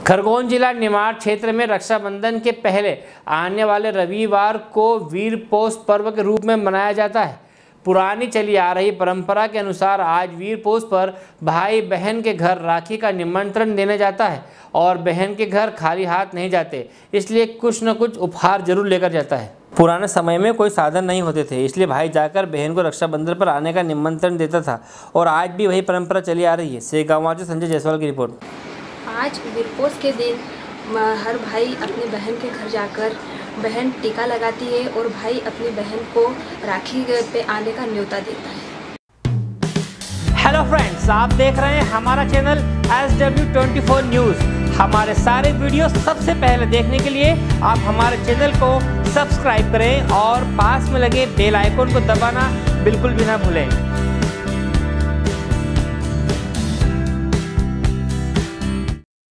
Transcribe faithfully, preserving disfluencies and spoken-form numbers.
खरगोन जिला निमाड़ क्षेत्र में रक्षाबंधन के पहले आने वाले रविवार को वीरपोष पर्व के रूप में मनाया जाता है। पुरानी चली आ रही परंपरा के अनुसार आज वीरपोष पर भाई बहन के घर राखी का निमंत्रण देने जाता है और बहन के घर खाली हाथ नहीं जाते, इसलिए कुछ न कुछ उपहार जरूर लेकर जाता है। पुराने समय में कोई साधन नहीं होते थे, इसलिए भाई जाकर बहन को रक्षाबंधन पर आने का निमंत्रण देता था और आज भी वही परंपरा चली आ रही है। सेगांव से संजय जायसवाल की रिपोर्ट। आज वीरपोष के दिन हर भाई अपने बहन के घर जाकर बहन टीका लगाती है और भाई अपनी बहन को राखी पे आने का न्योता देता है। हेलो फ्रेंड्स, आप देख रहे हैं हमारा channel S W twenty four news. हमारे सारे वीडियो सबसे पहले देखने के लिए आप हमारे चैनल को सब्सक्राइब करें और पास में लगे बेल आइकन को दबाना बिल्कुल भी ना भूलें।